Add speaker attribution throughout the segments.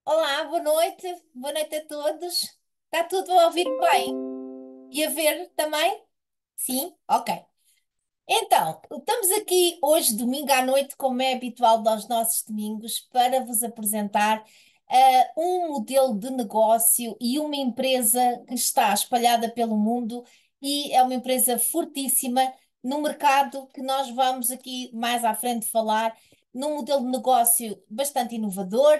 Speaker 1: Olá, boa noite a todos. Está tudo a ouvir bem? E a ver também? Sim? Ok. Então, estamos aqui hoje, domingo à noite, como é habitual dos nossos domingos, para vos apresentar um modelo de negócio e uma empresa que está espalhada pelo mundo e é uma empresa fortíssima no mercado que nós vamos aqui mais à frente falar, num modelo de negócio bastante inovador.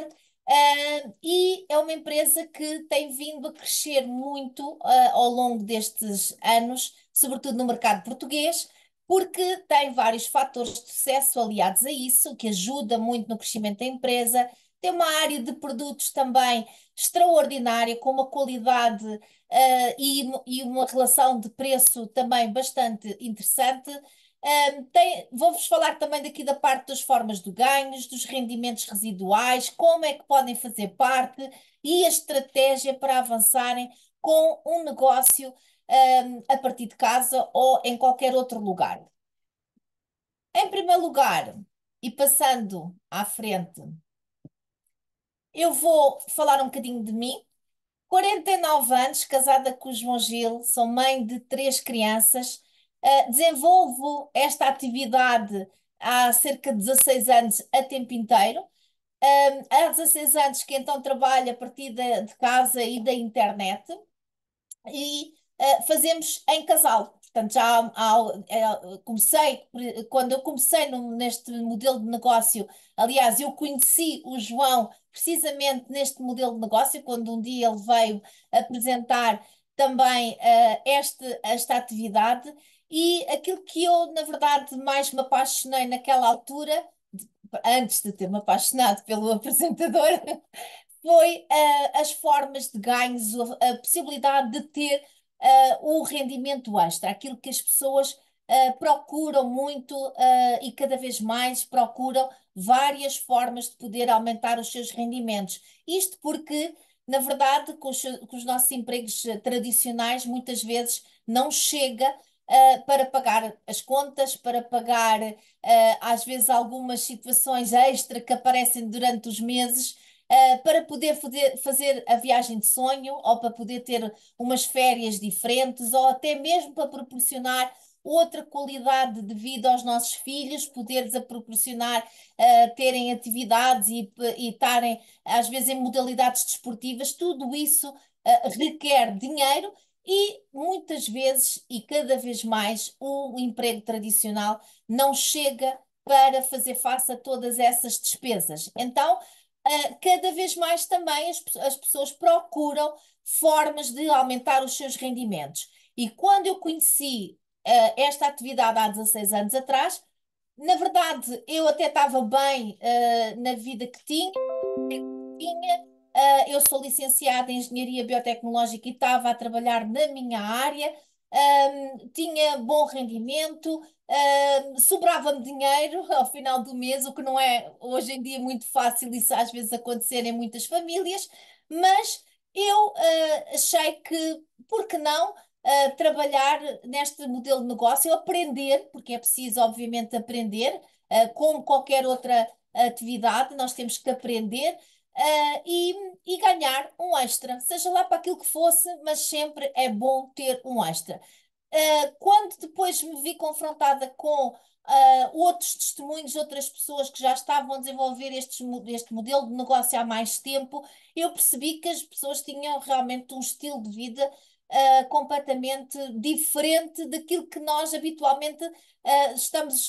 Speaker 1: E é uma empresa que tem vindo a crescer muito ao longo destes anos, sobretudo no mercado português, porque tem vários fatores de sucesso aliados a isso, que ajuda muito no crescimento da empresa. Tem uma área de produtos também extraordinária, com uma qualidade e uma relação de preço também bastante interessante. Vou-vos falar também daqui da parte das formas de ganhos, dos rendimentos residuais, como é que podem fazer parte e a estratégia para avançarem com um negócio a partir de casa ou em qualquer outro lugar. Em primeiro lugar, e passando à frente, eu vou falar um bocadinho de mim. 49 anos, casada com o João Gil, sou mãe de três crianças. Desenvolvo esta atividade há cerca de 16 anos a tempo inteiro. Há 16 anos que então trabalho a partir de casa e da internet e fazemos em casal. Portanto, comecei, quando eu comecei neste modelo de negócio, aliás, eu conheci o João precisamente neste modelo de negócio, quando um dia ele veio apresentar também esta atividade, e aquilo que eu, na verdade, mais me apaixonei naquela altura, antes de ter me apaixonado pelo apresentador, foi as formas de ganhos, a possibilidade de ter o rendimento extra, aquilo que as pessoas procuram muito e cada vez mais procuram várias formas de poder aumentar os seus rendimentos. Isto porque, na verdade, com os nossos empregos tradicionais, muitas vezes não chega. Para pagar as contas, para pagar às vezes algumas situações extra que aparecem durante os meses, para poder fazer a viagem de sonho, ou para poder ter umas férias diferentes, ou até mesmo para proporcionar outra qualidade de vida aos nossos filhos, poder-lhes a proporcionar terem atividades e estarem, às vezes, em modalidades desportivas, tudo isso requer dinheiro. E muitas vezes, e cada vez mais, o emprego tradicional não chega para fazer face a todas essas despesas. Então, cada vez mais também as pessoas procuram formas de aumentar os seus rendimentos. E quando eu conheci esta atividade há 16 anos atrás, na verdade, eu até estava bem na vida que tinha. Eu sou licenciada em Engenharia Biotecnológica e estava a trabalhar na minha área. Tinha bom rendimento, sobrava-me dinheiro ao final do mês, o que não é hoje em dia muito fácil isso às vezes acontecer em muitas famílias, mas eu achei que, por que não, trabalhar neste modelo de negócio, aprender, porque é preciso, obviamente, aprender, como qualquer outra atividade, nós temos que aprender. E ganhar um extra, seja lá para aquilo que fosse, mas sempre é bom ter um extra. Quando depois me vi confrontada com outros testemunhos de outras pessoas que já estavam a desenvolver este modelo de negócio há mais tempo, eu percebi que as pessoas tinham realmente um estilo de vida completamente diferente daquilo que nós habitualmente estamos,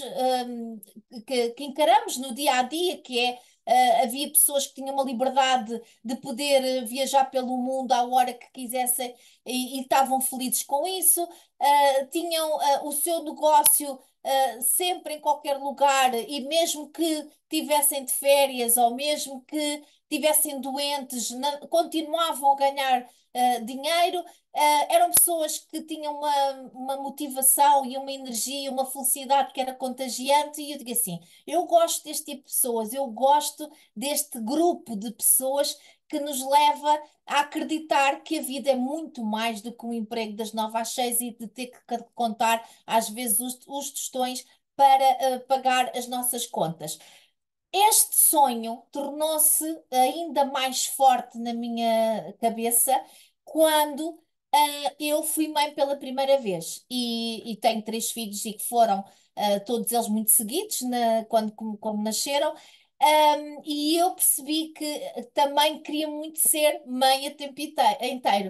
Speaker 1: que encaramos no dia a dia, que é. Havia pessoas que tinham uma liberdade de poder viajar pelo mundo à hora que quisessem e estavam felizes com isso. Tinham o seu negócio sempre em qualquer lugar, e mesmo que tivessem de férias ou mesmo que tivessem doentes, continuavam a ganhar dinheiro. Eram pessoas que tinham uma motivação e uma energia, uma felicidade que era contagiante, e eu digo assim: eu gosto deste tipo de pessoas, eu gosto deste grupo de pessoas que nos leva a acreditar que a vida é muito mais do que um emprego das 9 às 6 e de ter que contar, às vezes, os tostões para pagar as nossas contas. Este sonho tornou-se ainda mais forte na minha cabeça quando eu fui mãe pela primeira vez e tenho três filhos e que foram todos eles muito seguidos quando como nasceram. E eu percebi que também queria muito ser mãe a tempo inteiro.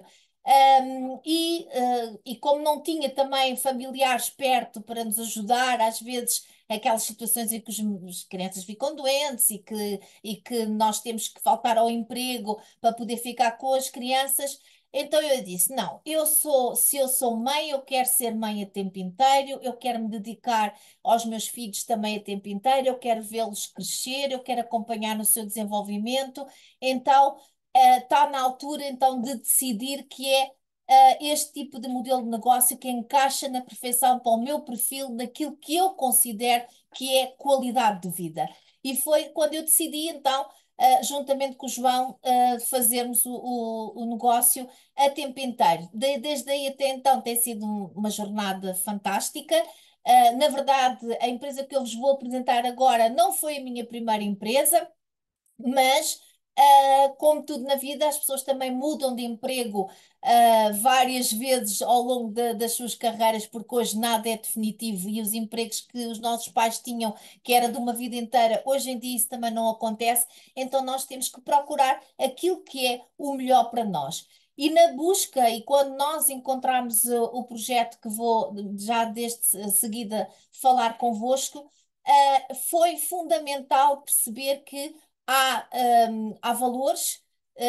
Speaker 1: E como não tinha também familiares perto para nos ajudar, às vezes aquelas situações em que as crianças ficam doentes e que nós temos que faltar ao emprego para poder ficar com as crianças. Então eu disse: não, se eu sou mãe, eu quero ser mãe a tempo inteiro, eu quero me dedicar aos meus filhos também a tempo inteiro, eu quero vê-los crescer, eu quero acompanhar no seu desenvolvimento. Então está na altura então de decidir que é este tipo de modelo de negócio que encaixa na perfeição para o meu perfil, naquilo que eu considero que é qualidade de vida. E foi quando eu decidi, então, juntamente com o João, fazermos o negócio a tempo inteiro. Desde aí até então tem sido uma jornada fantástica. Na verdade, a empresa que eu vos vou apresentar agora não foi a minha primeira empresa. Mas, como tudo na vida, as pessoas também mudam de emprego, várias vezes ao longo das suas carreiras, porque hoje nada é definitivo e os empregos que os nossos pais tinham, que era de uma vida inteira, hoje em dia isso também não acontece. Então, nós temos que procurar aquilo que é o melhor para nós. E na busca, e quando nós encontrarmos o projeto que vou já desde seguida falar convosco, foi fundamental perceber que há valores,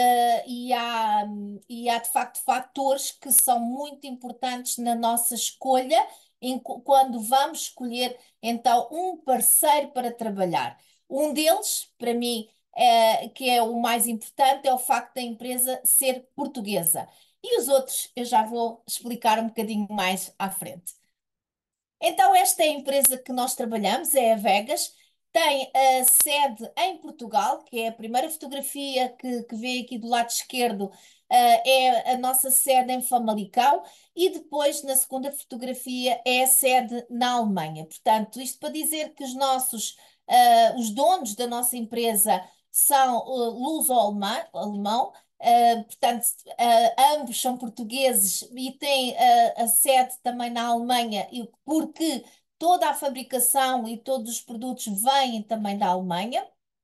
Speaker 1: e há de facto fatores que são muito importantes na nossa escolha quando vamos escolher então um parceiro para trabalhar. Um deles, para mim, que é o mais importante, é o facto da empresa ser portuguesa. E os outros eu já vou explicar um bocadinho mais à frente. Então, esta é a empresa que nós trabalhamos, é a Vegas. Tem a sede em Portugal, que é a primeira fotografia que vê aqui do lado esquerdo, é a nossa sede em Famalicão, e depois, na segunda fotografia, é a sede na Alemanha. Portanto, isto para dizer que os donos da nossa empresa são luso-alemão, portanto, ambos são portugueses e têm a sede também na Alemanha, porque toda a fabricação e todos os produtos vêm também da Alemanha.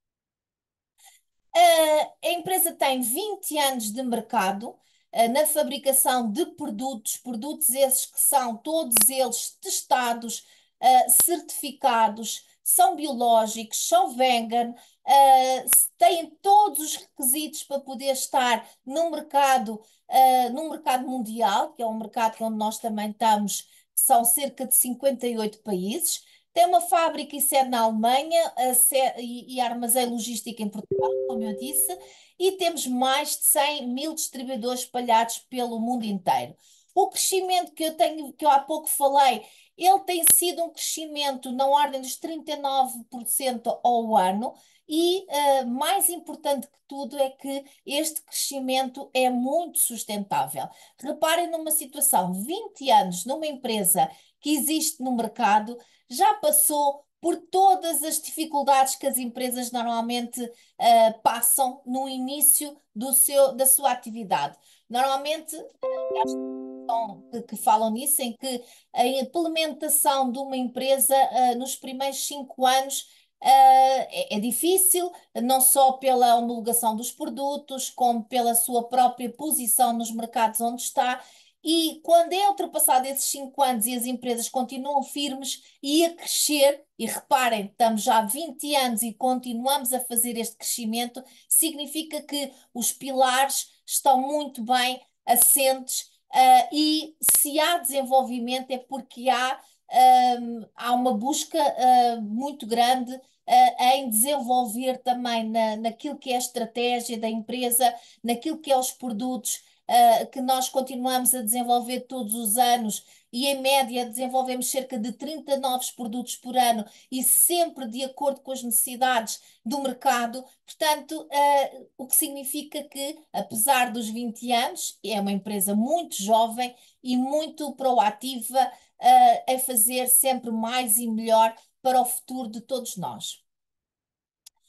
Speaker 1: A empresa tem 20 anos de mercado, na fabricação de produtos esses que são todos eles testados, certificados, são biológicos, são vegan, têm todos os requisitos para poder estar no mercado mundial, que é um mercado onde nós também estamos, que são cerca de 58 países. Tem uma fábrica e sede na Alemanha, e armazém logístico em Portugal, como eu disse, e temos mais de 100 mil distribuidores espalhados pelo mundo inteiro. O crescimento que eu tenho, que eu há pouco falei, ele tem sido um crescimento na ordem dos 39% ao ano, e mais importante que tudo é que este crescimento é muito sustentável. Reparem numa situação: 20 anos numa empresa que existe no mercado, já passou por todas as dificuldades que as empresas normalmente passam no início da sua atividade. Normalmente, que falam nisso, em que a implementação de uma empresa nos primeiros 5 anos é difícil, não só pela homologação dos produtos, como pela sua própria posição nos mercados onde está. E quando é ultrapassado esses 5 anos e as empresas continuam firmes e a crescer, e reparem, estamos já há 20 anos e continuamos a fazer este crescimento, significa que os pilares estão muito bem assentes. E se há desenvolvimento é porque há uma busca muito grande em desenvolver também naquilo que é a estratégia da empresa, naquilo que é os produtos que nós continuamos a desenvolver todos os anos, e em média desenvolvemos cerca de 30 novos produtos por ano e sempre de acordo com as necessidades do mercado. Portanto, o que significa que, apesar dos 20 anos, é uma empresa muito jovem e muito proativa, a fazer sempre mais e melhor para o futuro de todos nós.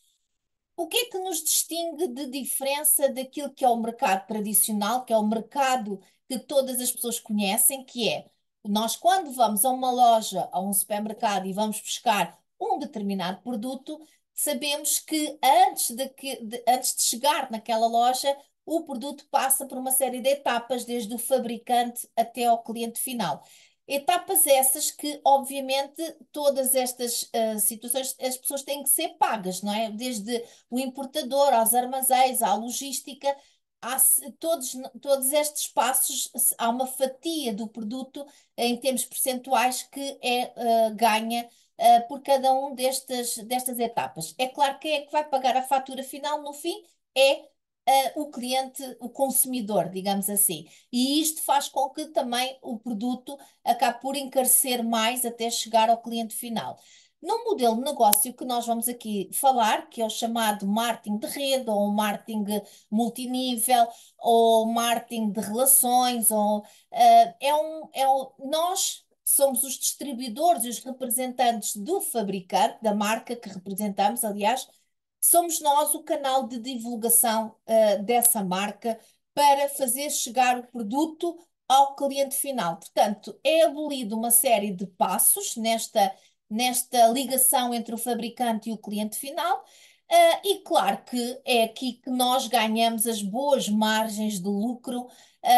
Speaker 1: O que é que nos distingue de diferença daquilo que é o mercado tradicional, que é o mercado que todas as pessoas conhecem, que é nós, quando vamos a uma loja, a um supermercado e vamos buscar um determinado produto, sabemos que antes de chegar naquela loja, o produto passa por uma série de etapas, desde o fabricante até ao cliente final. Etapas essas que, obviamente, todas estas situações as pessoas têm que ser pagas, não é? Desde o importador aos armazéns, à logística, todos estes passos, há uma fatia do produto em termos percentuais que é ganha por cada um destas etapas. É claro que quem é que vai pagar a fatura final no fim é o cliente, o consumidor, digamos assim. E isto faz com que também o produto acabe por encarecer mais até chegar ao cliente final. No modelo de negócio que nós vamos aqui falar, que é o chamado marketing de rede, ou marketing multinível, ou marketing de relações, nós somos os distribuidores e os representantes do fabricante, da marca que representamos, aliás, somos nós o canal de divulgação dessa marca para fazer chegar o produto ao cliente final. Portanto, é abolido uma série de passos nesta ligação entre o fabricante e o cliente final. E claro que é aqui que nós ganhamos as boas margens de lucro,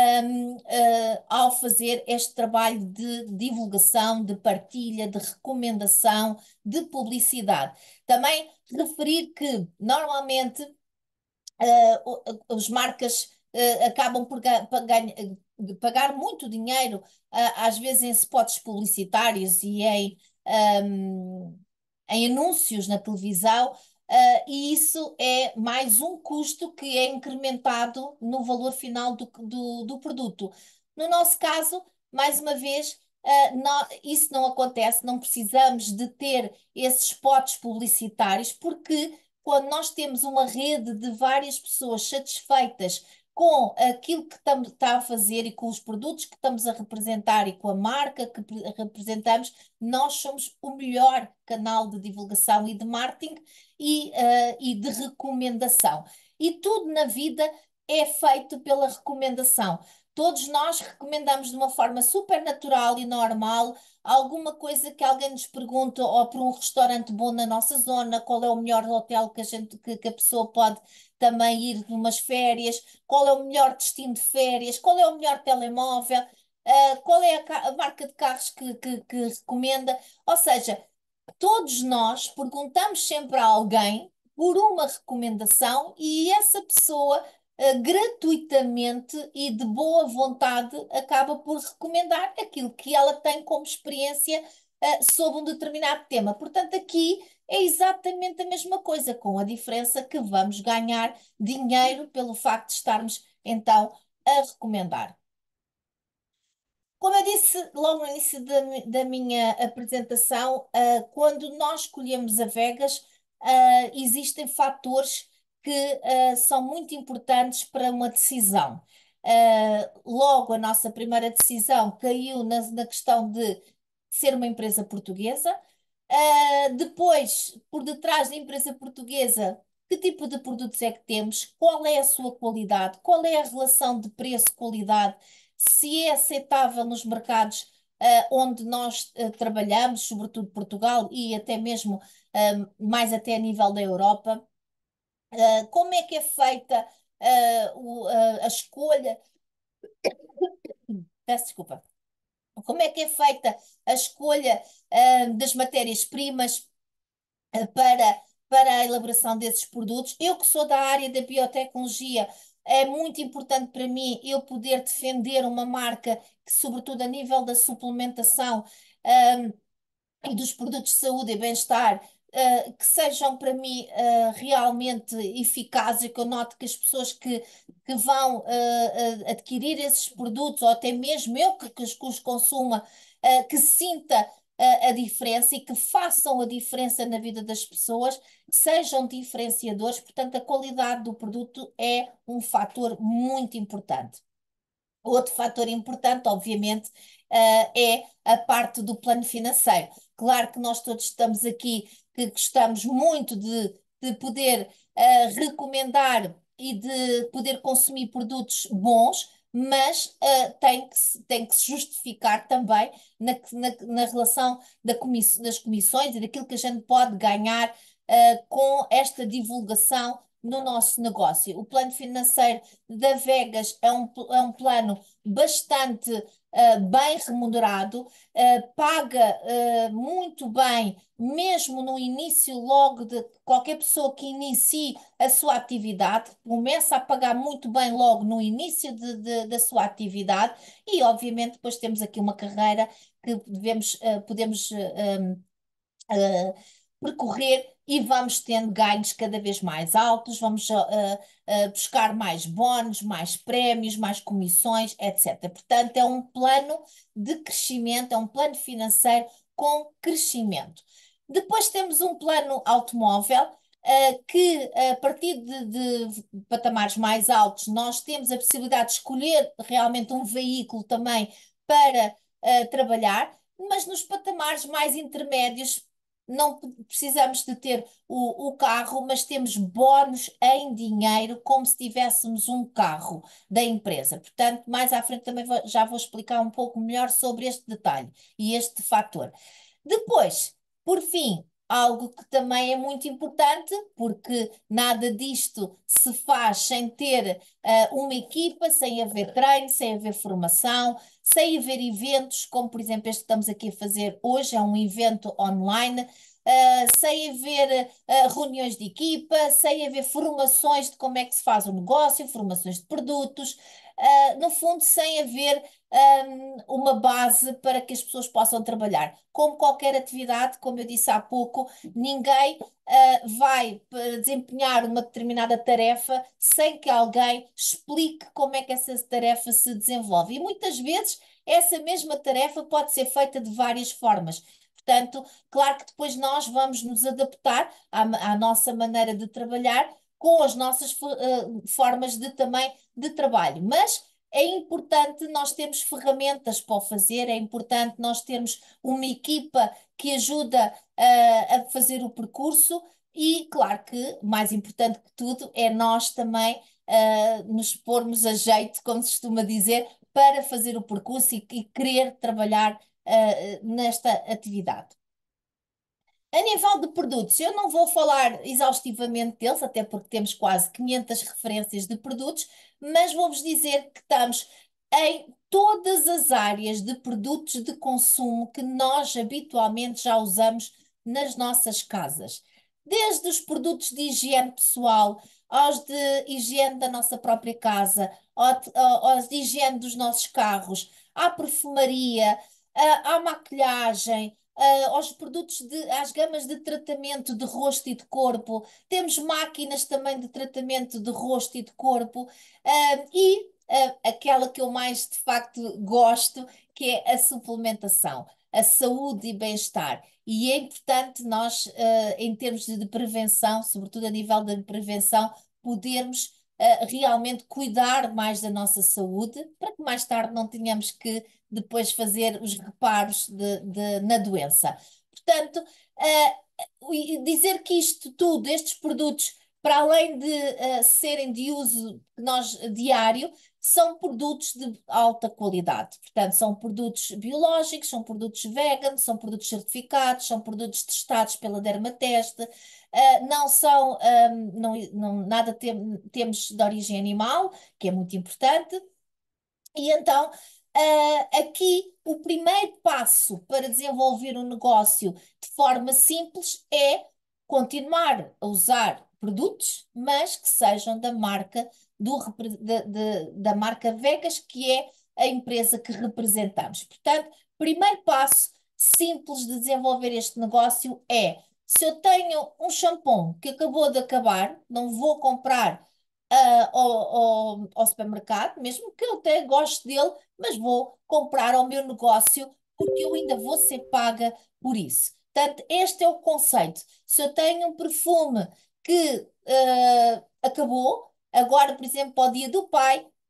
Speaker 1: ao fazer este trabalho de divulgação, de partilha, de recomendação, de publicidade. Também referir que normalmente as marcas acabam por pagar muito dinheiro, às vezes em spots publicitários e em anúncios na televisão, e isso é mais um custo que é incrementado no valor final do produto. No nosso caso, mais uma vez, isso não acontece, não precisamos de ter esses spots publicitários, porque quando nós temos uma rede de várias pessoas satisfeitas com aquilo que está a fazer e com os produtos que estamos a representar e com a marca que representamos, nós somos o melhor canal de divulgação e de marketing e de recomendação. E tudo na vida é feito pela recomendação. Todos nós recomendamos de uma forma super natural e normal alguma coisa que alguém nos pergunta, ou por um restaurante bom na nossa zona, qual é o melhor hotel que a pessoa pode também ir numas férias, qual é o melhor destino de férias, qual é o melhor telemóvel, qual é a marca de carros que recomenda. Ou seja, todos nós perguntamos sempre a alguém por uma recomendação e essa pessoa, gratuitamente e de boa vontade, acaba por recomendar aquilo que ela tem como experiência, sobre um determinado tema. Portanto, aqui é exatamente a mesma coisa, com a diferença que vamos ganhar dinheiro pelo facto de estarmos então a recomendar. Como eu disse logo no início da minha apresentação, quando nós escolhemos a Vegas, existem fatores que são muito importantes para uma decisão. Logo, a nossa primeira decisão caiu na questão de ser uma empresa portuguesa. Depois, por detrás da empresa portuguesa, que tipo de produtos é que temos? Qual é a sua qualidade? Qual é a relação de preço-qualidade? Se é aceitável nos mercados onde nós trabalhamos, sobretudo Portugal e até mesmo mais até a nível da Europa. Como é que é feita a escolha? Peço desculpa. Como é que é feita a escolha das matérias-primas para a elaboração desses produtos? Eu que sou da área da biotecnologia, é muito importante para mim eu poder defender uma marca que, sobretudo a nível da suplementação, e dos produtos de saúde e bem-estar, que sejam para mim realmente eficazes, e que eu noto que as pessoas que vão adquirir esses produtos, ou até mesmo eu que os consuma, que sinta a diferença e que façam a diferença na vida das pessoas, que sejam diferenciadores. Portanto, a qualidade do produto é um fator muito importante. Outro fator importante, obviamente, é a parte do plano financeiro. Claro que nós todos estamos aqui, que gostamos muito de poder recomendar e de poder consumir produtos bons, mas tem que se justificar também na relação das comissões e daquilo que a gente pode ganhar com esta divulgação no nosso negócio. O plano financeiro da Vegas é um plano bastante bem remunerado, paga muito bem, mesmo no início, logo de qualquer pessoa que inicie a sua atividade, começa a pagar muito bem logo no início da sua atividade, e obviamente depois temos aqui uma carreira que podemos uh, percorrer e vamos tendo ganhos cada vez mais altos, vamos buscar mais bónus, mais prémios, mais comissões, etc. Portanto, é um plano de crescimento, é um plano financeiro com crescimento. Depois temos um plano automóvel. Que a partir de patamares mais altos nós temos a possibilidade de escolher realmente um veículo também para trabalhar, mas nos patamares mais intermédios não precisamos de ter o carro, mas temos bónus em dinheiro, como se tivéssemos um carro da empresa. Portanto, mais à frente também já vou explicar um pouco melhor sobre este detalhe e este fator. Depois, por fim, algo que também é muito importante, porque nada disto se faz sem ter uma equipa, sem haver treino, sem haver formação, sem haver eventos, como por exemplo este que estamos aqui a fazer hoje, é um evento online. Sem haver reuniões de equipa, sem haver formações de como é que se faz o negócio, formações de produtos, no fundo, sem haver uma base para que as pessoas possam trabalhar. Como qualquer atividade, como eu disse há pouco, ninguém vai desempenhar uma determinada tarefa sem que alguém explique como é que essa tarefa se desenvolve. E muitas vezes essa mesma tarefa pode ser feita de várias formas. Portanto, claro que depois nós vamos nos adaptar à nossa maneira de trabalhar com as nossas formas de também de trabalho. Mas é importante nós termos ferramentas para o fazer, é importante nós termos uma equipa que ajuda a fazer o percurso e, claro que, mais importante que tudo, é nós também nos pormos a jeito, como se costuma dizer, para fazer o percurso e querer trabalhar nesta atividade. A nível de produtos, eu não vou falar exaustivamente deles, até porque temos quase 500 referências de produtos, mas vou-vos dizer que estamos em todas as áreas de produtos de consumo que nós habitualmente já usamos nas nossas casas. Desde os produtos de higiene pessoal, aos de higiene da nossa própria casa, aos de higiene dos nossos carros, à perfumaria, à maquilhagem, aos produtos às gamas de tratamento de rosto e de corpo. Temos máquinas também de tratamento de rosto e de corpo, aquela que eu mais de facto gosto, que é a suplementação, a saúde e bem-estar. E é importante nós, em termos de prevenção, sobretudo a nível da prevenção, podermos realmente cuidar mais da nossa saúde, para que mais tarde não tenhamos que depois fazer os reparos na doença. Portanto, e dizer que isto tudo, estes produtos, para além de serem de uso diário, são produtos de alta qualidade. Portanto, são produtos biológicos, são produtos vegan, são produtos certificados, são produtos testados pela Dermateste, não são, nada temos de origem animal, que é muito importante. E então, aqui o primeiro passo para desenvolver um negócio de forma simples é continuar a usar produtos, mas que sejam da marca da marca Vegas, que é a empresa que representamos. Portanto, primeiro passo simples de desenvolver este negócio é: se eu tenho um shampoo que acabou de acabar, não vou comprar ao supermercado, mesmo que eu até goste dele, mas vou comprar ao meu negócio porque eu ainda vou ser paga por isso. Portanto, este é o conceito. Se eu tenho um perfume que acabou, agora, por exemplo, para o Dia do Pai,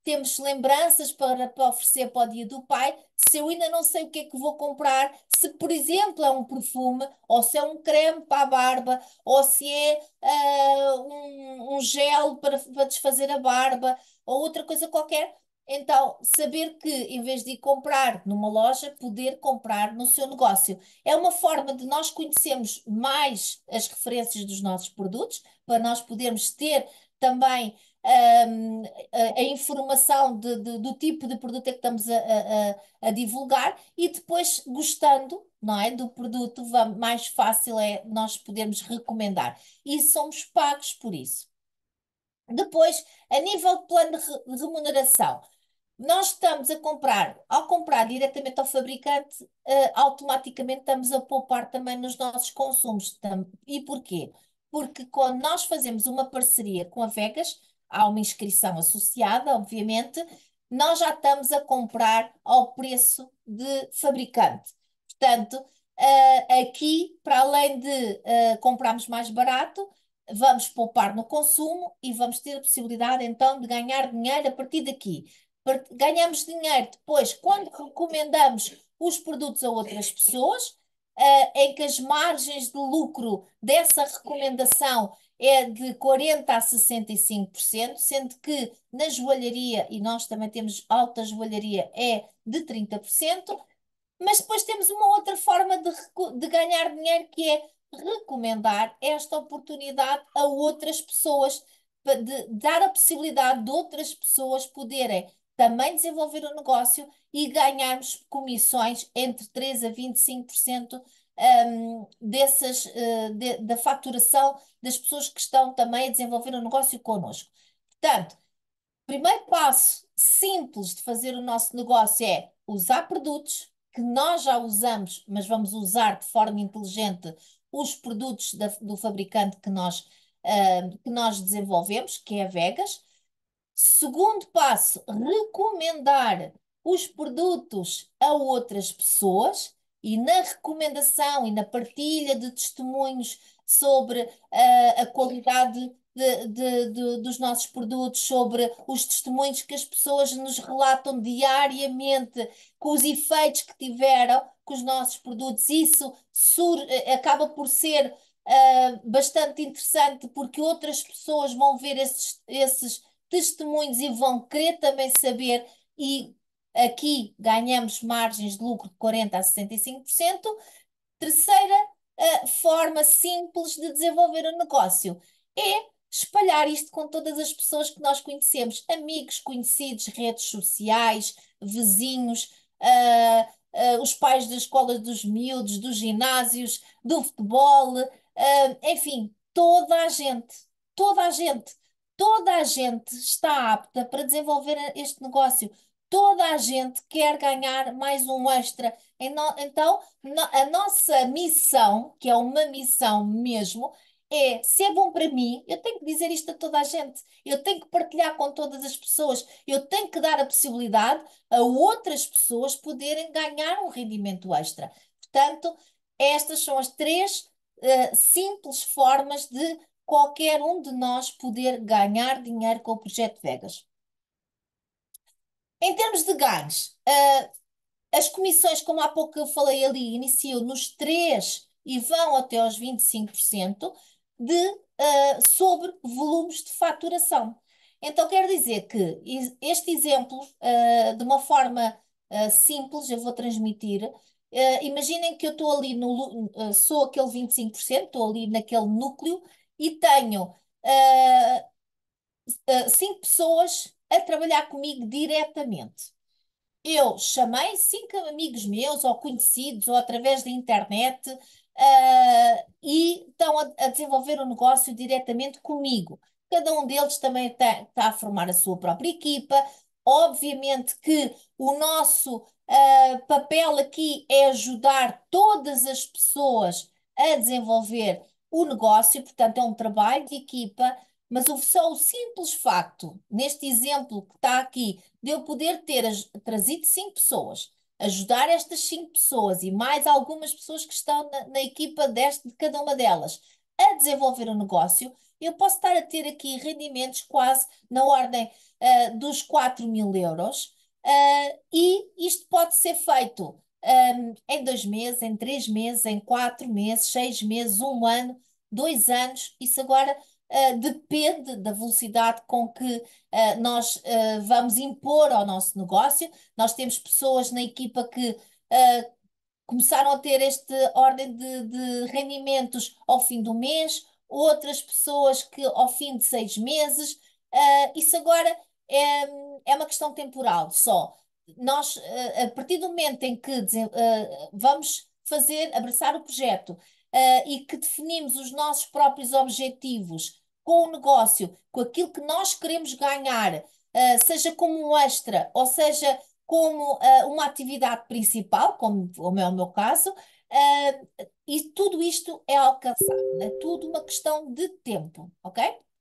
Speaker 1: temos lembranças para oferecer para o Dia do Pai. Se eu ainda não sei o que é que vou comprar, se, por exemplo, é um perfume, ou se é um creme para a barba, ou se é um gel para desfazer a barba, ou outra coisa qualquer. Então, saber que em vez de ir comprar numa loja, poder comprar no seu negócio. É uma forma de nós conhecermos mais as referências dos nossos produtos, para nós podermos ter também a informação do tipo de produto é que estamos a divulgar e depois, gostando, não é, do produto, mais fácil é nós podermos recomendar. E somos pagos por isso. Depois, a nível de plano de remuneração, nós estamos a comprar, ao comprar diretamente ao fabricante, automaticamente estamos a poupar também nos nossos consumos. E porquê? Porque quando nós fazemos uma parceria com a Vegas, há uma inscrição associada, obviamente, nós já estamos a comprar ao preço de fabricante. Portanto, aqui, para além de comprarmos mais barato, vamos poupar no consumo e vamos ter a possibilidade então de ganhar dinheiro a partir daqui. Ganhamos dinheiro depois quando recomendamos os produtos a outras pessoas, em que as margens de lucro dessa recomendação é de 40% a 65%, sendo que na joalharia, e nós também temos alta joalharia, é de 30%. Mas depois temos uma outra forma de ganhar dinheiro que é recomendar esta oportunidade a outras pessoas, de dar a possibilidade de outras pessoas poderem também desenvolver o negócio e ganharmos comissões entre 3 a 25% da faturação das pessoas que estão também a desenvolver o negócio connosco. Portanto, primeiro passo simples de fazer o nosso negócio é usar produtos que nós já usamos, mas vamos usar de forma inteligente os produtos do fabricante que nós desenvolvemos, que é a Vegas. Segundo passo, recomendar os produtos a outras pessoas e na recomendação e na partilha de testemunhos sobre a qualidade dos nossos produtos, sobre os testemunhos que as pessoas nos relatam diariamente, com os efeitos que tiveram com os nossos produtos. Isso acaba por ser bastante interessante porque outras pessoas vão ver esses testemunhos e vão querer também saber, e aqui ganhamos margens de lucro de 40% a 65%. Terceira, forma simples de desenvolver o negócio é espalhar isto com todas as pessoas que nós conhecemos, amigos, conhecidos, redes sociais, vizinhos, os pais das escolas dos miúdos, dos ginásios, do futebol, enfim, toda a gente, toda a gente está apta para desenvolver este negócio. Toda a gente quer ganhar mais um extra. Então, a nossa missão, que é uma missão mesmo, é: se é bom para mim, eu tenho que dizer isto a toda a gente. Eu tenho que partilhar com todas as pessoas. Eu tenho que dar a possibilidade a outras pessoas poderem ganhar um rendimento extra. Portanto, estas são as três simples formas de qualquer um de nós poder ganhar dinheiro com o Projeto Vegas. Em termos de ganhos, as comissões, como há pouco eu falei ali, iniciam nos 3 e vão até aos 25% sobre volumes de faturação. Então, quer dizer que este exemplo, de uma forma simples, eu vou transmitir. Imaginem que eu estou ali sou aquele 25%, estou ali naquele núcleo e tenho 5 pessoas a trabalhar comigo diretamente. Eu chamei 5 amigos meus, ou conhecidos, ou através da internet, e estão a desenvolver o negócio diretamente comigo. Cada um deles também está a formar a sua própria equipa. Obviamente que o nosso papel aqui é ajudar todas as pessoas a desenvolver o negócio, portanto, é um trabalho de equipa, mas só o simples facto, neste exemplo que está aqui, de eu poder ter trazido 5 pessoas, ajudar estas 5 pessoas e mais algumas pessoas que estão na equipa de cada uma delas, a desenvolver o negócio, eu posso estar a ter aqui rendimentos quase na ordem dos 4.000 euros, e isto pode ser feito em 2 meses, em 3 meses, em 4 meses, 6 meses, um ano, 2 anos. Isso agora depende da velocidade com que nós vamos impor ao nosso negócio. Nós temos pessoas na equipa que começaram a ter esta ordem de rendimentos ao fim do mês, outras pessoas que ao fim de 6 meses. Isso agora é uma questão temporal só. Nós, a partir do momento em que vamos fazer, abraçar o projeto, e que definimos os nossos próprios objetivos com o negócio, com aquilo que nós queremos ganhar, seja como um extra, ou seja como uma atividade principal, como é o meu caso, e tudo isto é alcançável, é tudo uma questão de tempo, ok?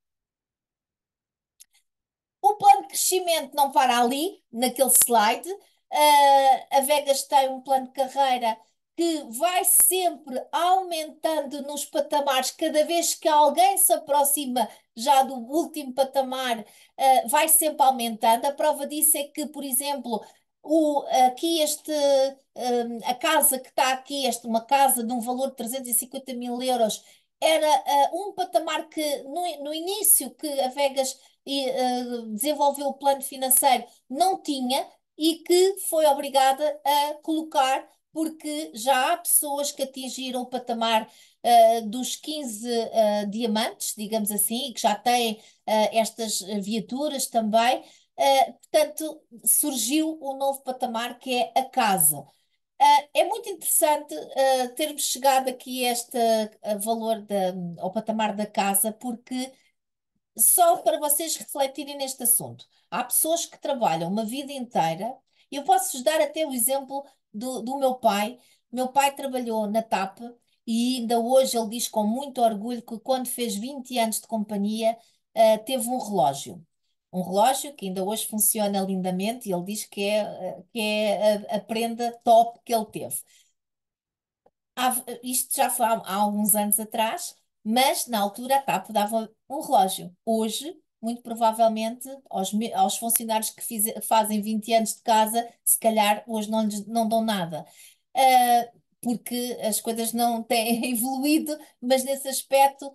Speaker 1: O plano de crescimento não para ali, naquele slide. A Vegas tem um plano de carreira que vai sempre aumentando nos patamares, cada vez que alguém se aproxima já do último patamar, vai sempre aumentando. A prova disso é que, por exemplo, aqui a casa que está aqui, uma casa de um valor de 350.000 euros, era um patamar que no início que a Vegas desenvolveu o plano financeiro não tinha, e que foi obrigada a colocar, porque já há pessoas que atingiram o patamar dos 15 diamantes, digamos assim, e que já têm estas viaturas também. Portanto, surgiu um novo patamar que é a casa. É muito interessante termos chegado aqui a este valor ao patamar da casa, porque só para vocês refletirem neste assunto. Há pessoas que trabalham uma vida inteira. Eu posso-vos dar até o exemplo do meu pai. Meu pai trabalhou na TAP e ainda hoje ele diz com muito orgulho que quando fez 20 anos de companhia, teve um relógio. Um relógio que ainda hoje funciona lindamente, e ele diz que é a prenda top que ele teve. Isto já foi há alguns anos atrás, mas na altura a TAP dava um relógio. Hoje, muito provavelmente, aos funcionários que fazem 20 anos de casa, se calhar hoje não dão nada. Porque as coisas não têm evoluído, mas nesse aspecto.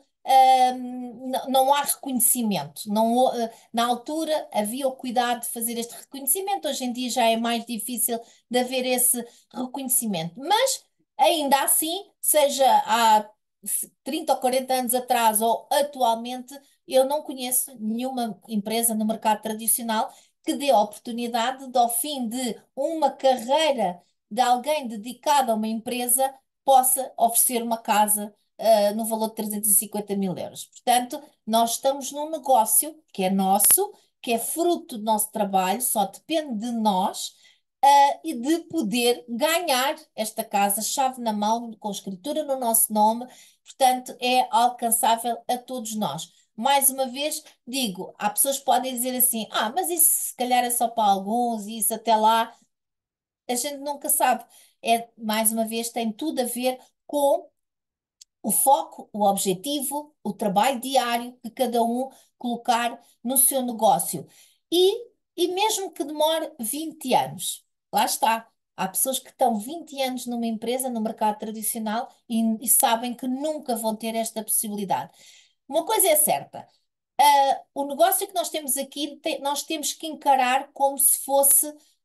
Speaker 1: Não há reconhecimento. Não, na altura havia o cuidado de fazer este reconhecimento, hoje em dia já é mais difícil de haver esse reconhecimento. Mas ainda assim, seja há 30 ou 40 anos atrás ou atualmente, eu não conheço nenhuma empresa no mercado tradicional que dê a oportunidade de, ao fim de uma carreira de alguém dedicado a uma empresa, possa oferecer uma casa no valor de 350.000 euros. Portanto, nós estamos num negócio que é nosso, que é fruto do nosso trabalho, só depende de nós, e de poder ganhar esta casa, chave na mão, com escritura no nosso nome. Portanto, é alcançável a todos nós. Mais uma vez, digo, há pessoas que podem dizer assim: mas isso se calhar é só para alguns, e isso até lá, a gente nunca sabe. Mais uma vez, tem tudo a ver com o foco, o objetivo, o trabalho diário que cada um colocar no seu negócio. E mesmo que demore 20 anos, lá está. Há pessoas que estão 20 anos numa empresa, no mercado tradicional, e sabem que nunca vão ter esta possibilidade. Uma coisa é certa: o negócio que nós temos aqui, nós temos que encarar como se fosse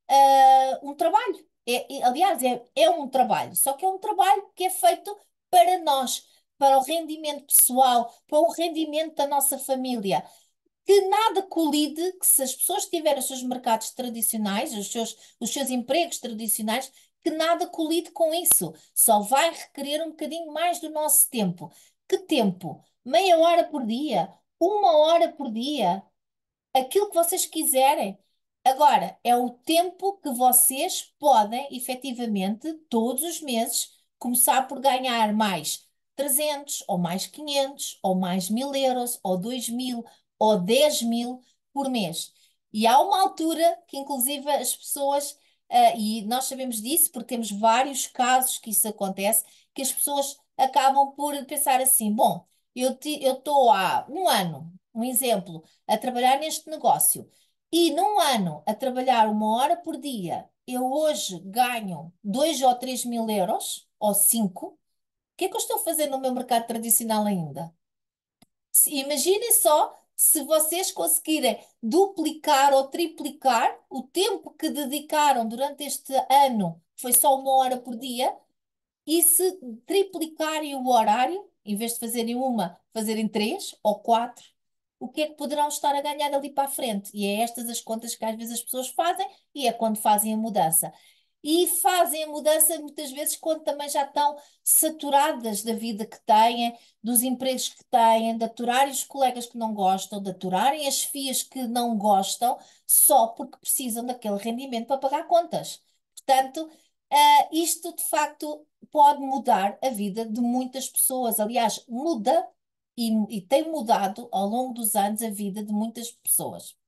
Speaker 1: um trabalho. Aliás, é um trabalho, só que é um trabalho que é feito para nós, para o rendimento pessoal, para o rendimento da nossa família. Que nada colide, que se as pessoas tiverem os seus mercados tradicionais, os seus empregos tradicionais, que nada colide com isso. Só vai requerer um bocadinho mais do nosso tempo. Que tempo? Meia hora por dia? Uma hora por dia? Aquilo que vocês quiserem. Agora, é o tempo que vocês podem, efetivamente, todos os meses, começar por ganhar mais 300, ou mais 500, ou mais 1.000 euros, ou 2.000, ou 10.000 por mês. E há uma altura que, inclusive, as pessoas, e nós sabemos disso porque temos vários casos que isso acontece, que as pessoas acabam por pensar assim: bom, eu estou há um ano, um exemplo, a trabalhar neste negócio e num ano a trabalhar 1 hora por dia, eu hoje ganho 2 ou 3 mil euros, ou 5. O que é que eu estou a fazer no meu mercado tradicional ainda? Imaginem só se vocês conseguirem duplicar ou triplicar o tempo que dedicaram durante este ano, foi só 1 hora por dia, e se triplicarem o horário, em vez de fazerem uma, fazerem 3 ou 4, o que é que poderão estar a ganhar dali para a frente? E é estas as contas que às vezes as pessoas fazem, e é quando fazem a mudança. E fazem a mudança muitas vezes quando também já estão saturadas da vida que têm, dos empregos que têm, de aturarem os colegas que não gostam, de aturarem as FIAs que não gostam, só porque precisam daquele rendimento para pagar contas. Portanto, isto de facto pode mudar a vida de muitas pessoas. Aliás, muda e tem mudado ao longo dos anos a vida de muitas pessoas.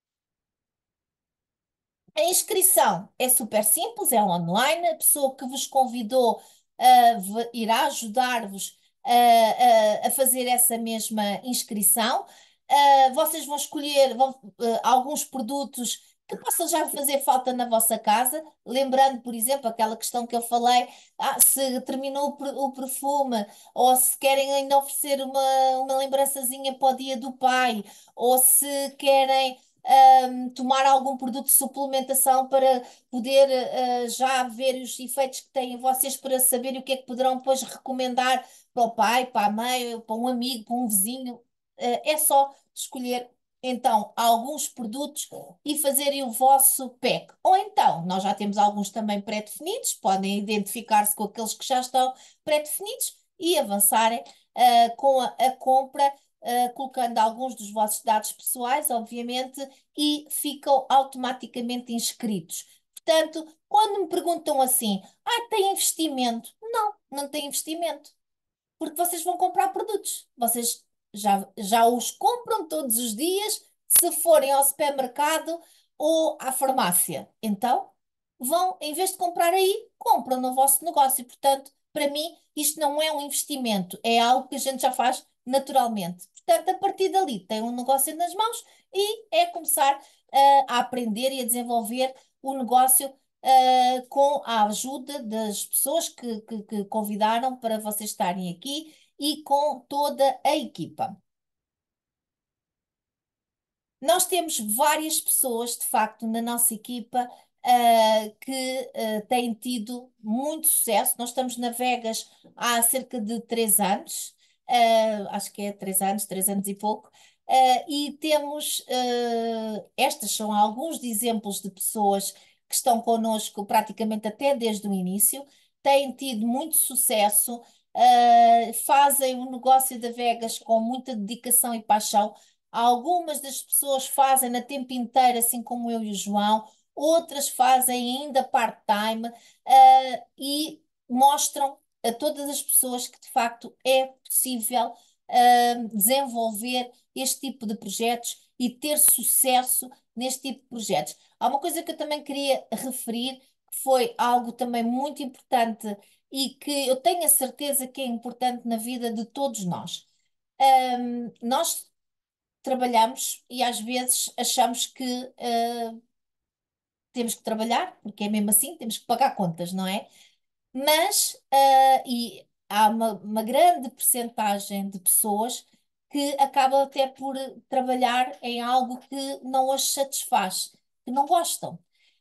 Speaker 1: A inscrição é super simples, é online. A pessoa que vos convidou irá ajudar-vos a fazer essa mesma inscrição. Vocês vão escolher alguns produtos que possam já fazer falta na vossa casa. Lembrando, por exemplo, aquela questão que eu falei, se terminou o perfume, ou se querem ainda oferecer uma lembrançazinha para o dia do pai, ou se querem tomar algum produto de suplementação para poder já ver os efeitos que têm em vocês, para saber o que é que poderão depois recomendar para o pai, para a mãe, para um amigo, para um vizinho. É só escolher então alguns produtos e fazerem o vosso pack. Ou então, nós já temos alguns também pré-definidos, podem identificar-se com aqueles que já estão pré-definidos e avançarem com a compra, colocando alguns dos vossos dados pessoais, obviamente, e ficam automaticamente inscritos. Portanto, quando me perguntam assim, tem investimento? Não, não tem investimento, porque vocês vão comprar produtos. Vocês já os compram todos os dias, se forem ao supermercado ou à farmácia. Então, vão, em vez de comprar aí, compram no vosso negócio. Portanto, para mim, isto não é um investimento, é algo que a gente já faz naturalmente. Portanto, a partir dali, tem um negócio nas mãos e é começar a aprender e a desenvolver o negócio com a ajuda das pessoas que convidaram para vocês estarem aqui e com toda a equipa. Nós temos várias pessoas, de facto, na nossa equipa, que têm tido muito sucesso. Nós estamos na Vegas há cerca de 3 anos, acho que é 3 anos, 3 anos e pouco. E temos, estas são alguns de exemplos de pessoas que estão connosco praticamente até desde o início, têm tido muito sucesso, fazem o negócio da Vegas com muita dedicação e paixão. Algumas das pessoas fazem na tempo inteiro, assim como eu e o João, outras fazem ainda part-time, e mostram a todas as pessoas que de facto é possível desenvolver este tipo de projetos e ter sucesso neste tipo de projetos. Há uma coisa que eu também queria referir, que foi algo também muito importante e que eu tenho a certeza que é importante na vida de todos nós. Nós trabalhamos e às vezes achamos que temos que trabalhar, porque é mesmo assim, temos que pagar contas, não é? Mas e há uma grande percentagem de pessoas que acabam até por trabalhar em algo que não as satisfaz, que não gostam.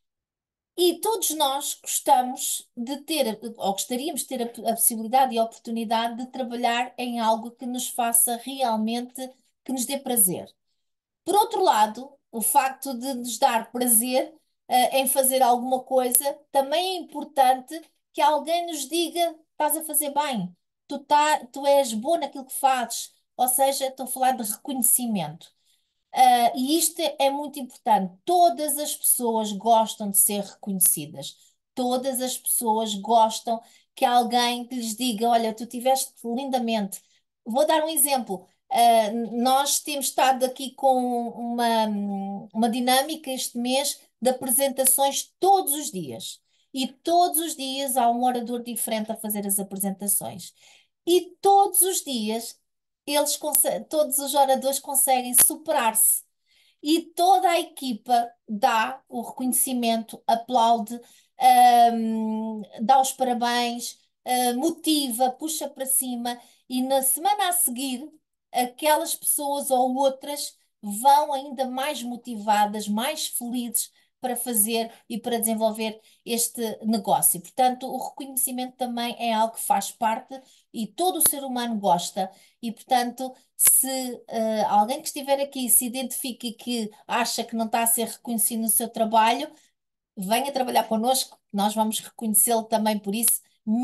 Speaker 1: E todos nós gostamos de ter, ou gostaríamos de ter a possibilidade e a oportunidade de trabalhar em algo que nos faça realmente, que nos dê prazer. Por outro lado, o facto de nos dar prazer, em fazer alguma coisa, também é importante que alguém nos diga: estás a fazer bem, tu és bom naquilo que fazes. Ou seja, estou a falar de reconhecimento. E isto é muito importante. Todas as pessoas gostam de ser reconhecidas. Todas as pessoas gostam que alguém lhes diga: olha, tu tiveste lindamente. Vou dar um exemplo. Nós temos estado aqui com uma dinâmica este mês de apresentações todos os dias. E todos os dias há um orador diferente a fazer as apresentações. E todos os dias todos os oradores conseguem superar-se e toda a equipa dá o reconhecimento, aplaude, dá os parabéns, motiva, puxa para cima, e na semana a seguir, aquelas pessoas ou outras vão ainda mais motivadas, mais felizes para fazer e para desenvolver este negócio. Portanto, o reconhecimento também é algo que faz parte e todo o ser humano gosta. E, portanto, se alguém que estiver aqui se identifica e que acha que não está a ser reconhecido no seu trabalho, venha trabalhar connosco, nós vamos reconhecê-lo também por isso,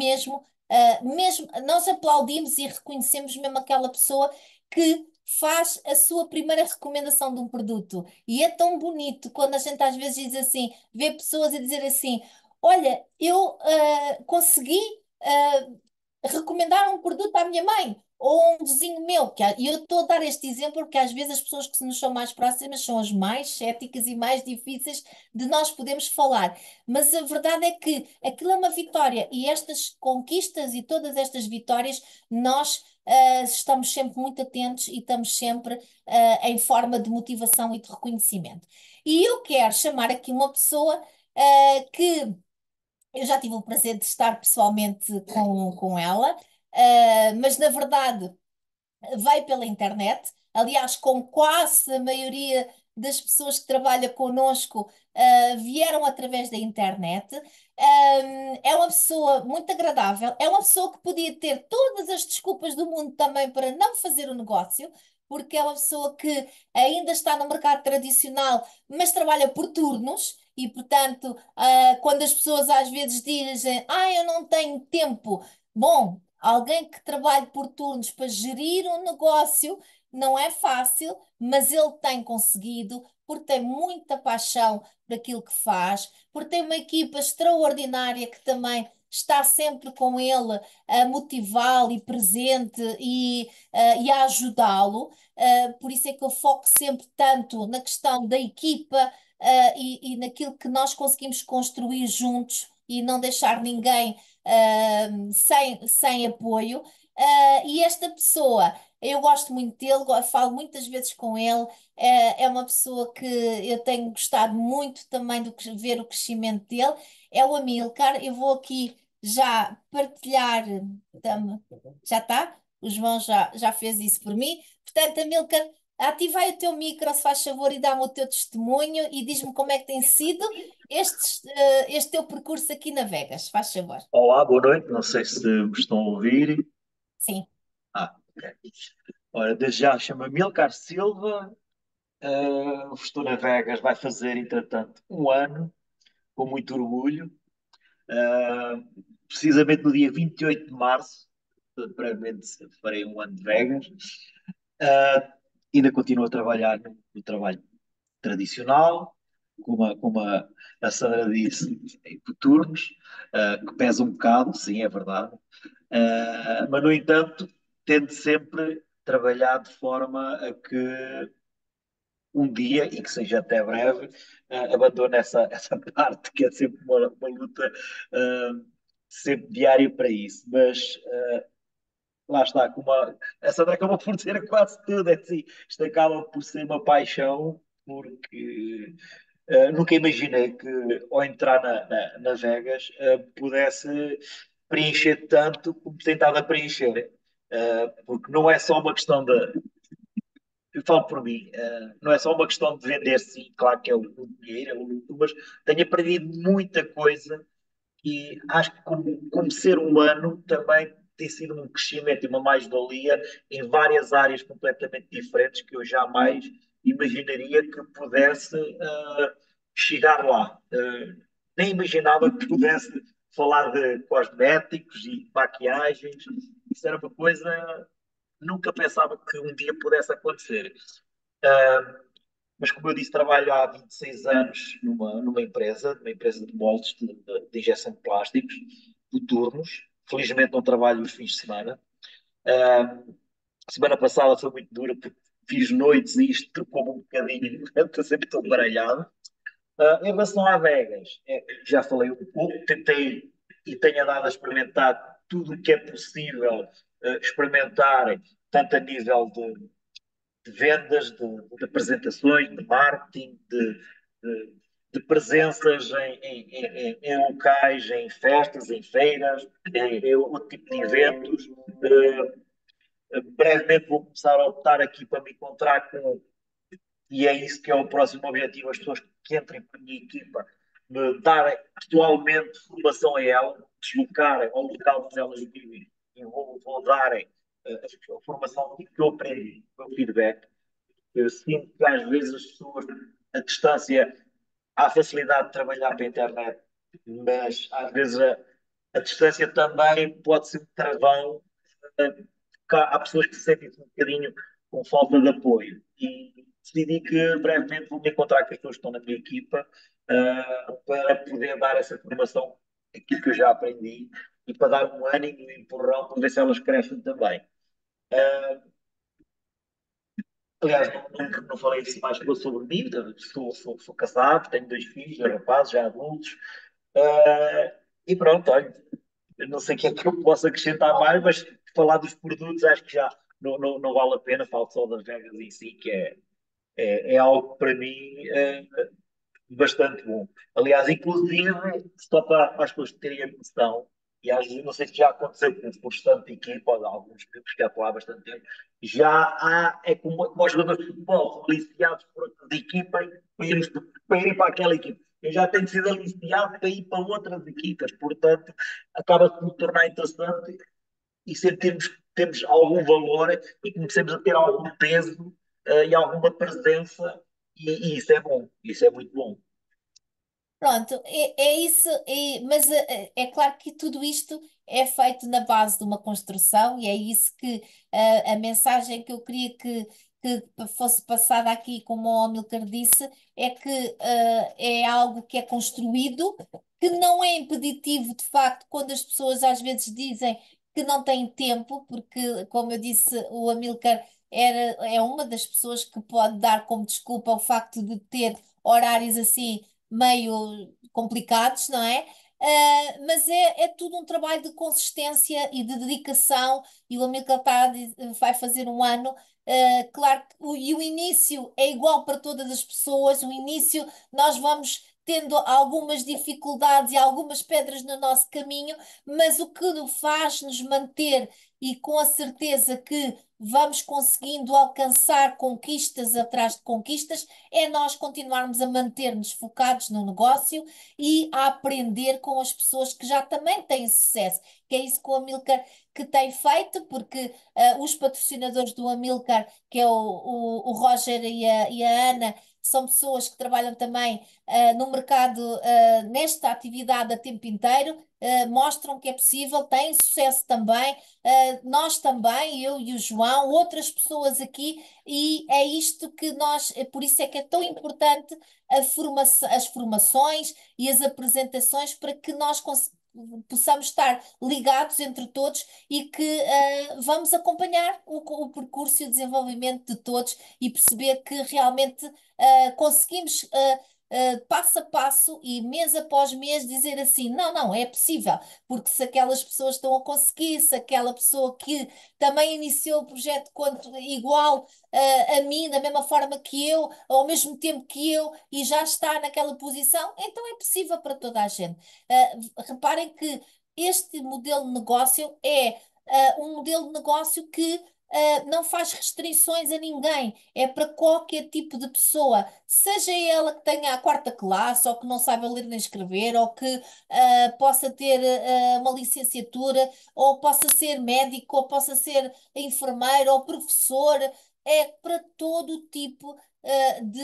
Speaker 1: mesmo nós aplaudimos e reconhecemos mesmo aquela pessoa que faz a sua primeira recomendação de um produto. E é tão bonito quando a gente às vezes diz assim, vê pessoas a dizer assim: Olha, eu consegui recomendar um produto à minha mãe ou um vizinho meu. E eu estou a dar este exemplo porque às vezes as pessoas que nos são mais próximas são as mais céticas e mais difíceis de nós podermos falar. Mas a verdade é que aquilo é uma vitória e estas conquistas e todas estas vitórias nós estamos sempre muito atentos e estamos sempre em forma de motivação e de reconhecimento. E eu quero chamar aqui uma pessoa que eu já tive o prazer de estar pessoalmente com ela, mas na verdade veio pela internet. Aliás, com quase a maioria das pessoas que trabalham connosco, vieram através da internet. É uma pessoa muito agradável, é uma pessoa que podia ter todas as desculpas do mundo também para não fazer o negócio, porque é uma pessoa que ainda está no mercado tradicional, mas trabalha por turnos. E, portanto, quando as pessoas às vezes dizem, eu não tenho tempo. Bom, alguém que trabalhe por turnos para gerir um negócio não é fácil, mas ele tem conseguido, porque tem muita paixão por aquilo que faz, porque tem uma equipa extraordinária que também está sempre com ele a motivá-lo e presente e a ajudá-lo. Por isso é que eu foco sempre tanto na questão da equipa, e naquilo que nós conseguimos construir juntos e não deixar ninguém sem apoio. E esta pessoa, eu gosto muito dele, falo muitas vezes com ele, é uma pessoa que eu tenho gostado muito também ver o crescimento dele, é o Amilcar. Eu vou aqui já partilhar, tam- já está? O João já fez isso por mim. Portanto, Amilcar, ativa aí o teu micro, se faz favor, e dá-me o teu testemunho e diz-me como é que tem sido este teu percurso aqui na Vegas, faz favor.
Speaker 2: Olá, boa noite. Não sei se me estão a ouvir.
Speaker 1: Sim.
Speaker 2: Ok. Ora, desde já chama-me Milcar Silva. Estou na Vegas, vai fazer, entretanto, um ano, com muito orgulho. Ah, Precisamente no dia 28 de março, brevemente farei um ano de Vegas. Ah, Ainda continuo a trabalhar no trabalho tradicional, como a Sandra disse, em turnos, que pesa um bocado, sim, é verdade. Mas, no entanto, tento sempre trabalhar de forma a que um dia, e que seja até breve, abandone essa parte, que é sempre uma luta sempre diária para isso. Mas lá está, a Sandra acabou por dizer quase tudo, é assim, isto acaba por ser uma paixão, porque nunca imaginei que ao entrar na Vegas pudesse preencher tanto como tem estado a preencher. Porque não é só uma questão de. Eu falo por mim, não é só uma questão de vender, sim, claro que é o dinheiro, é o lucro, mas tenho aprendido muita coisa e acho que como ser humano também tem sido um crescimento e uma mais-valia em várias áreas completamente diferentes que eu jamais imaginaria que pudesse chegar lá. Nem imaginava que pudesse falar de cosméticos e maquiagens. Isso era uma coisa nunca pensava que um dia pudesse acontecer. Mas, como eu disse, trabalho há 26 anos numa empresa de moldes de injeção de plásticos, de turnos. Felizmente não trabalho os fins de semana. Semana passada foi muito dura porque fiz noites e isto trocou-me um bocadinho, estou sempre tão baralhado. Em relação a Vegas, já falei um pouco, tentei e tenho andado a experimentar tudo o que é possível experimentar tanto a nível de vendas, de apresentações, de marketing, de, de presenças em locais, em festas, em feiras, em outro tipo de eventos. Brevemente vou começar a optar aqui para me encontrar com, e é isso que é o próximo objetivo, as pessoas que entrem para a minha equipa, me darem pessoalmente formação a elas, deslocarem ao local onde elas vivem e vou darem a formação que eu aprendi, o meu feedback. Eu sinto que às vezes as pessoas, a distância, há facilidade de trabalhar para a internet, mas às vezes a distância também pode ser um travão. Há pessoas que se sentem um bocadinho com falta de apoio. E decidi que brevemente vou me encontrar com as pessoas que estão na minha equipa para poder dar essa formação, aquilo que eu já aprendi, e para dar um ânimo e um empurrão para ver se elas crescem também. Aliás, não falei assim mais sobre mim, sou casado, tenho dois filhos, rapazes, já adultos, e pronto, olha, eu não sei o que é que eu posso acrescentar mais, mas falar dos produtos acho que já não vale a pena, falo só das Vegas em si, que é algo para mim bastante bom. Aliás, inclusive, só para as pessoas terem a noção, e às vezes, não sei se já aconteceu com o restante de equipa, ou alguns clubes que atuam há bastante tempo, já há, é como os jogadores de futebol, são aliciados por outras equipas para irem para aquela equipa. Eu já tenho sido aliciado para ir para outras equipas, portanto, acaba por tornar interessante e sentirmos que temos algum valor e comecemos a ter algum peso e alguma presença, e isso é bom, isso é muito bom.
Speaker 1: Pronto, é isso, mas é claro que tudo isto é feito na base de uma construção e é isso que a mensagem que eu queria que fosse passada aqui, como o Amilcar disse, é que é algo que é construído, que não é impeditivo, de facto, quando as pessoas às vezes dizem que não têm tempo, porque, como eu disse, o Amilcar é uma das pessoas que pode dar como desculpa o facto de ter horários assim meio complicados, não é? Mas é tudo um trabalho de consistência e de dedicação, e o amigo que ele está vai fazer um ano. Claro que e o início é igual para todas as pessoas. O início nós vamos tendo algumas dificuldades e algumas pedras no nosso caminho, mas o que faz nos manter e com a certeza que vamos conseguindo alcançar conquistas atrás de conquistas é nós continuarmos a manter-nos focados no negócio e a aprender com as pessoas que já também têm sucesso, que é isso que o Amilcar que tem feito, porque os patrocinadores do Amilcar, que é o Roger e a Ana, são pessoas que trabalham também no mercado, nesta atividade a tempo inteiro, mostram que é possível, têm sucesso também, nós também, eu e o João, outras pessoas aqui, e é isto que nós, por isso é que é tão importante as formações e as apresentações para que nós possamos estar ligados entre todos e que vamos acompanhar o percurso e o desenvolvimento de todos e perceber que realmente conseguimos. Passo a passo e mês após mês dizer assim, não, não, é possível, porque se aquelas pessoas estão a conseguir, se aquela pessoa que também iniciou o projeto quanto, igual a mim, da mesma forma que eu, ao mesmo tempo que eu, e já está naquela posição, então é possível para toda a gente. Reparem que este modelo de negócio é um modelo de negócio que não faz restrições a ninguém, é para qualquer tipo de pessoa, seja ela que tenha a quarta classe, ou que não saiba ler nem escrever, ou que possa ter uma licenciatura, ou possa ser médico, ou possa ser enfermeiro, ou professor, é para todo o tipo de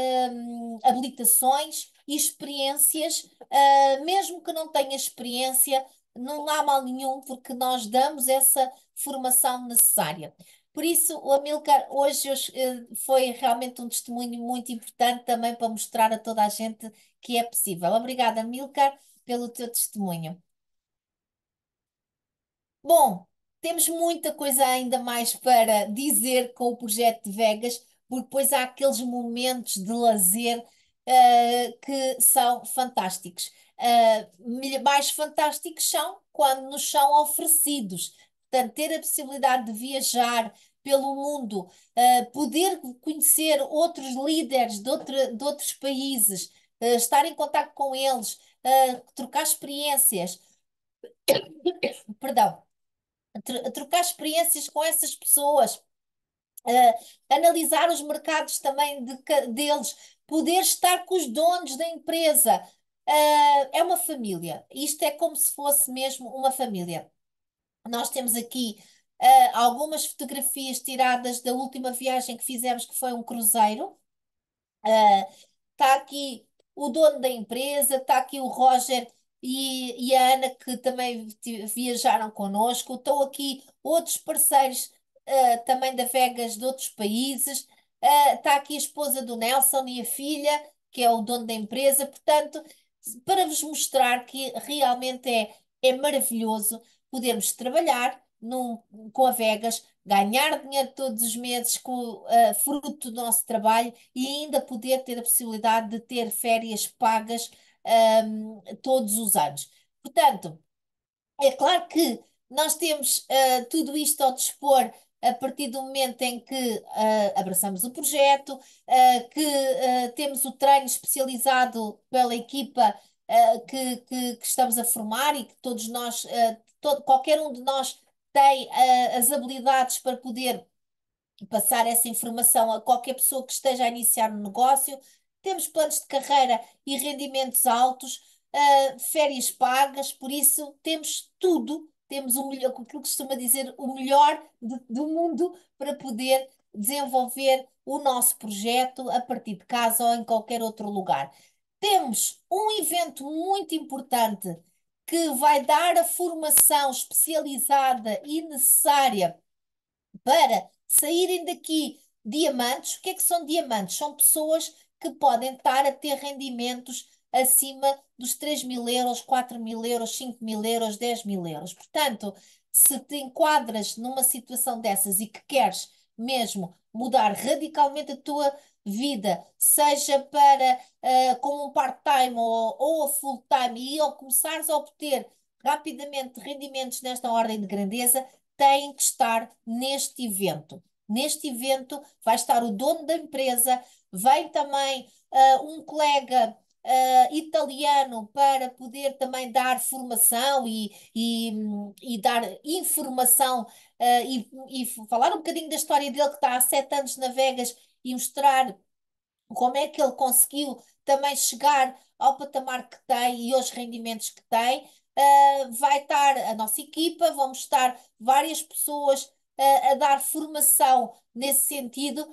Speaker 1: habilitações e experiências, mesmo que não tenha experiência, não há mal nenhum, porque nós damos essa formação necessária. Por isso, o Amilcar hoje foi realmente um testemunho muito importante também para mostrar a toda a gente que é possível. Obrigada, Amilcar, pelo teu testemunho. Bom, temos muita coisa ainda mais para dizer com o projeto de Vegas, porque depois há aqueles momentos de lazer, que são fantásticos. Mais fantásticos são quando nos são oferecidos. Portanto, ter a possibilidade de viajar pelo mundo, poder conhecer outros líderes de outros países, estar em contato com eles, trocar experiências, perdão, trocar experiências com essas pessoas, analisar os mercados também deles, poder estar com os donos da empresa. É uma família. Isto é como se fosse mesmo uma família. Nós temos aqui algumas fotografias tiradas da última viagem que fizemos, que foi um cruzeiro. Está aqui o dono da empresa, está aqui o Roger e a Ana, que também viajaram connosco. Estão aqui outros parceiros também da Vegas de outros países. Está aqui a esposa do Nelson e a filha, que é o dono da empresa. Portanto, para vos mostrar que realmente é maravilhoso podermos trabalhar com a Vegas, ganhar dinheiro todos os meses com fruto do nosso trabalho e ainda poder ter a possibilidade de ter férias pagas, todos os anos. Portanto, é claro que nós temos tudo isto ao dispor a partir do momento em que abraçamos o projeto, que temos o treino especializado pela equipa que estamos a formar e que todos nós, qualquer um de nós tem as habilidades para poder passar essa informação a qualquer pessoa que esteja a iniciar um negócio. Temos planos de carreira e rendimentos altos, férias pagas, por isso temos tudo, temos o melhor, aquilo que costuma dizer, o melhor do mundo para poder desenvolver o nosso projeto a partir de casa ou em qualquer outro lugar. Temos um evento muito importante que vai dar a formação especializada e necessária para saírem daqui diamantes. O que é que são diamantes? São pessoas que podem estar a ter rendimentos acima dos 3.000 euros, 4.000 euros, 5.000 euros, 10.000 euros. Portanto, se te enquadras numa situação dessas e que queres mesmo mudar radicalmente a tua vida, seja para como um part-time ou a full-time, e ao começares a obter rapidamente rendimentos nesta ordem de grandeza, têm que estar neste evento. Neste evento vai estar o dono da empresa, vem também um colega italiano para poder também dar formação e dar informação e falar um bocadinho da história dele, que está há 7 anos na Vegas, e mostrar como é que ele conseguiu também chegar ao patamar que tem e aos rendimentos que tem. Vai estar a nossa equipa, vamos estar várias pessoas a dar formação nesse sentido,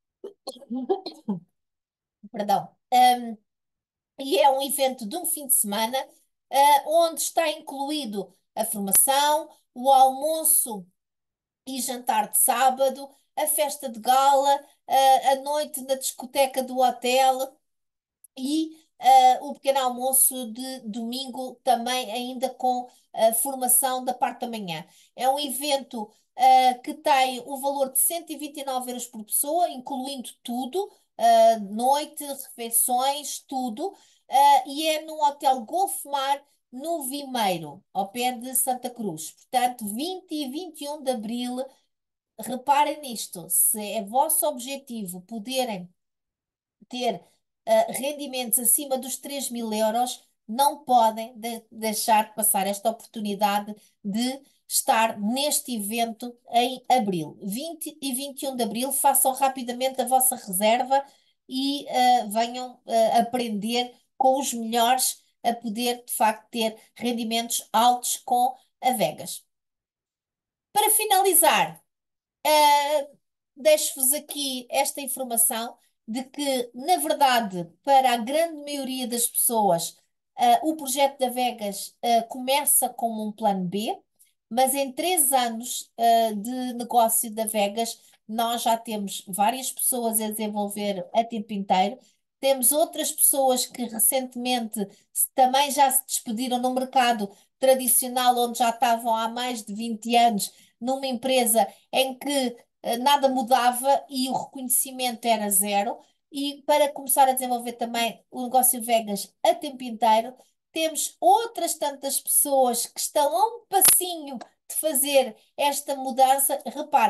Speaker 1: perdão. E é um evento de um fim de semana, onde está incluído a formação, o almoço e jantar de sábado, a festa de gala, a noite na discoteca do hotel e o pequeno almoço de domingo também ainda com a formação da parte da manhã. É um evento que tem o valor de 129 euros por pessoa, incluindo tudo, noite, refeições, tudo, e é no Hotel Golf Mar, no Vimeiro, ao pé de Santa Cruz. Portanto, 20 e 21 de abril, reparem nisto, se é vosso objetivo poderem ter rendimentos acima dos 3.000 euros, não podem deixar de passar esta oportunidade de estar neste evento em abril. 20 e 21 de abril, façam rapidamente a vossa reserva e venham aprender com os melhores a poder, de facto, ter rendimentos altos com a Vegas. Para finalizar, deixo-vos aqui esta informação de que, na verdade, para a grande maioria das pessoas, o projeto da Vegas começa como um plano B, mas em 3 anos de negócio da Vegas, nós já temos várias pessoas a desenvolver a tempo inteiro. Temos outras pessoas que recentemente também já se despediram no mercado tradicional, onde já estavam há mais de 20 anos, numa empresa em que nada mudava e o reconhecimento era zero. E para começar a desenvolver também o negócio Vegas a tempo inteiro, temos outras tantas pessoas que estão a um passinho de fazer esta mudança. Reparem,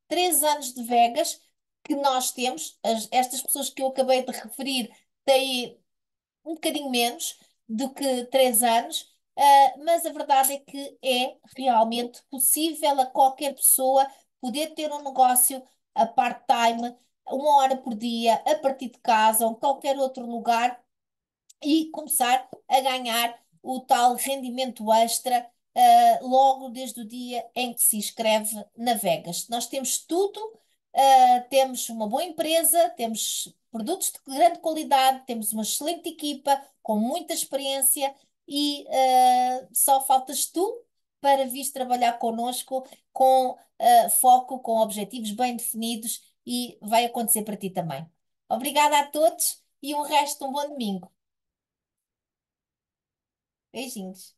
Speaker 1: 3 anos de Vegas que nós temos. Estas pessoas que eu acabei de referir têm um bocadinho menos do que 3 anos, mas a verdade é que é realmente possível a qualquer pessoa poder ter um negócio a part-time, 1 hora por dia, a partir de casa ou em qualquer outro lugar e começar a ganhar o tal rendimento extra, logo desde o dia em que se inscreve na Vegas. Nós temos tudo, temos uma boa empresa, temos produtos de grande qualidade, temos uma excelente equipa com muita experiência e só faltas tu para vires trabalhar connosco com foco, com objetivos bem definidos e vai acontecer para ti também. Obrigada a todos e um resto de um bom domingo. Beijinhos.